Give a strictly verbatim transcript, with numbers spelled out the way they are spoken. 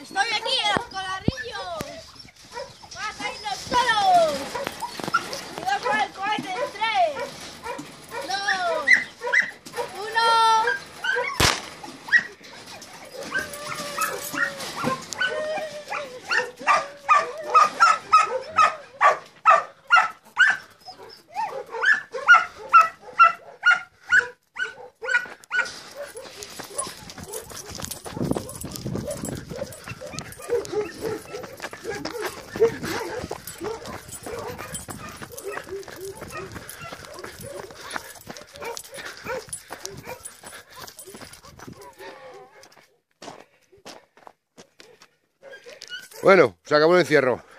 Estoy aquí en los colarrillos. ¡Va a caernos todos! Cuidado con el cohete en tres, dos, uno. Bueno, se acabó el encierro.